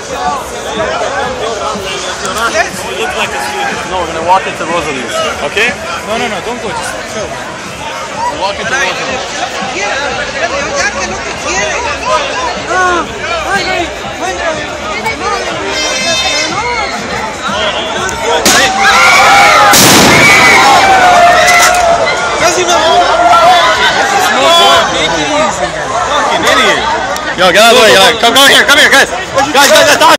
look like a student. No, we're gonna walk into Rosalie's. Okay? No, don't go. Just chill. Walk into Rosalie's. Yo, get out of the way. Come here, guys. Guys, talk.